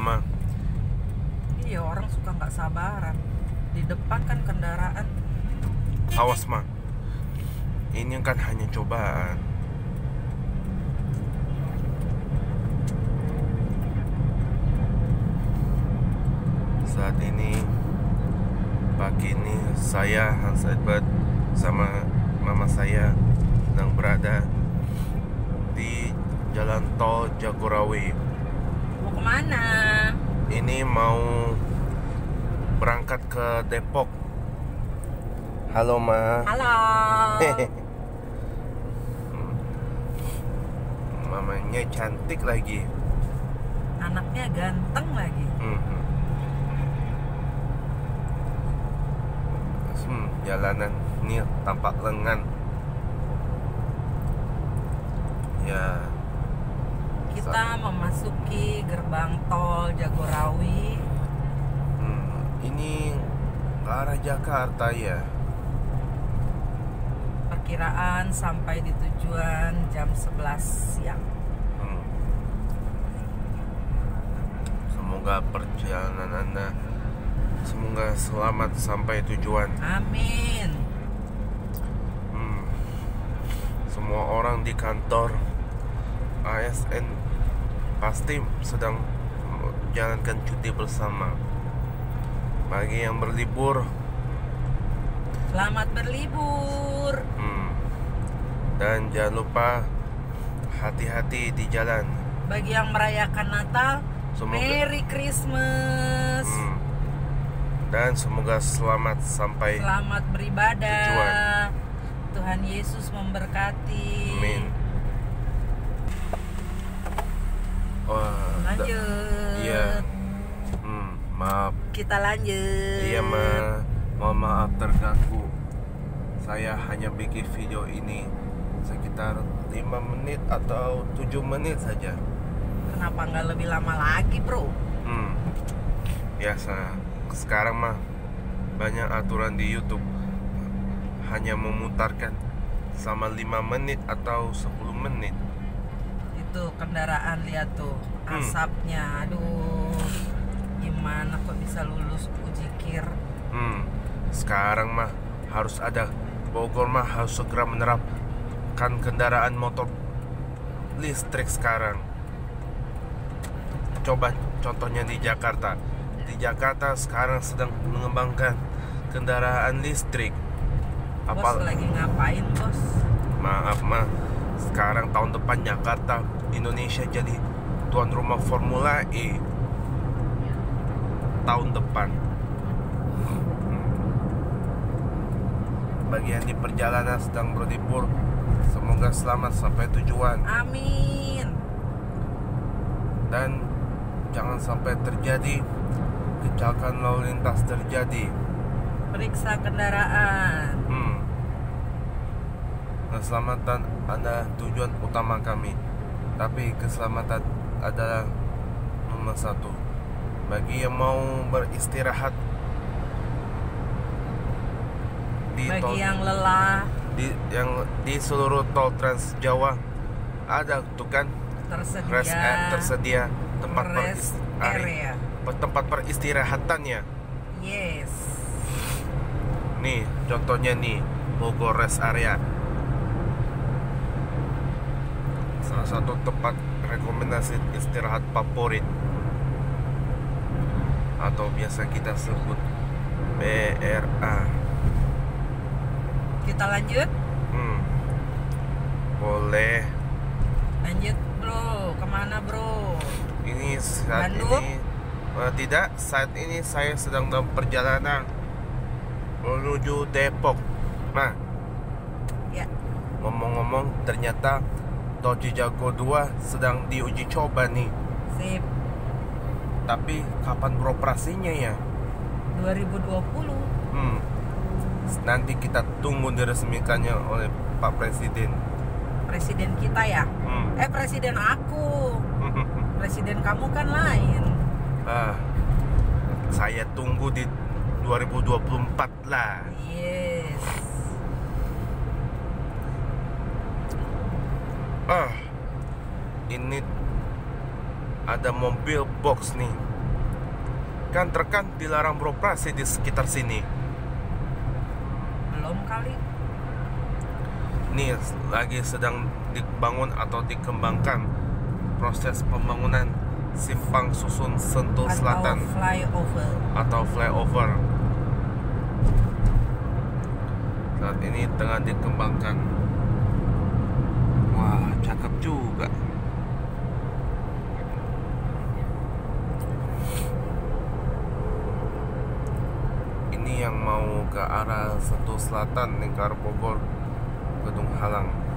lama. Iya, orang suka nggak sabaran. Di depan kan kendaraan. Awas mah, ini kan hanya cobaan. Saat ini, pagi ini saya Hans Edward sama mama saya sedang berada di Jalan Tol Jagorawi. Mau kemana? Ini mau berangkat ke Depok. Halo Ma. Halo. Mamanya cantik lagi. Anaknya ganteng lagi. Jalanan ini tampak lengan. Ya. Kita memasuki gerbang tol Jagorawi. Ini ke arah Jakarta ya. Perkiraan sampai di tujuan jam 11 siang. Semoga perjalanan Anda semoga selamat sampai tujuan. Amin. Semua orang di kantor ASN pasti sedang menjalankan cuti bersama. Bagi yang berlibur, Selamat berlibur. Dan jangan lupa hati-hati di jalan. Bagi yang merayakan Natal, Merry Christmas. Dan semoga selamat sampai Selamat beribadah. tujuan. Tuhan Yesus memberkati. Amin. Lanjut. Iya. Maaf. Kita lanjut. Iya mohon maaf terganggu. Saya hanya bikin video ini sekitar 5 menit atau 7 menit saja. Kenapa nggak lebih lama lagi, bro? Biasa. Sekarang mah banyak aturan di YouTube, hanya memutarkan sama 5 menit atau 10 menit. Itu kendaraan, lihat tuh asapnya. Aduh, gimana kok bisa lulus uji kir? Sekarang mah harus ada, Bogor mah harus segera menerapkan kendaraan motor listrik sekarang. Coba contohnya di Jakarta. Di Jakarta sekarang sedang mengembangkan kendaraan listrik. Bos lagi ngapain, bos? Maaf sekarang tahun depan Jakarta Indonesia jadi tuan rumah Formula E. Tahun depan. Bagi yang di perjalanan sedang berlibur, semoga selamat sampai tujuan. Amin. Dan jangan sampai terjadi kecelakaan lalu lintas terjadi. Periksa kendaraan. Keselamatan adalah tujuan utama kami, tapi keselamatan adalah nomor 1. Bagi yang mau beristirahat di Bagi yang lelah, di seluruh tol Trans Jawa ada tuh kan tersedia tempat area. tempat peristirahatannya. Yes. Nih contohnya nih, Bogor Rest Area, salah satu tempat rekomendasi istirahat favorit, atau biasa kita sebut BRA. Kita lanjut? Boleh. Lanjut, bro. Kemana, bro? Ini saat Bandung? ini tidak, saat ini saya sedang dalam perjalanan menuju Depok. Nah, Ya. ngomong-ngomong, ternyata Tol Cijago 2 sedang diuji coba nih. Sip. Tapi kapan beroperasinya ya? 2020. Nanti kita tunggu diresmikannya oleh Pak Presiden. Presiden kita ya? Presiden aku. Presiden kamu kan lain. Saya tunggu di 2024 lah. Yes. Ini ada mobil box nih. Kan truk kan dilarang beroperasi di sekitar sini. Belum kali. Ini lagi sedang dibangun atau dikembangkan proses pembangunan simpang susun Sentul Selatan Atau flyover. Saat ini tengah dikembangkan. Wah, cakep juga. Ini yang mau ke arah Sentul Selatan, Lingkar Bogor, Gedung Halang.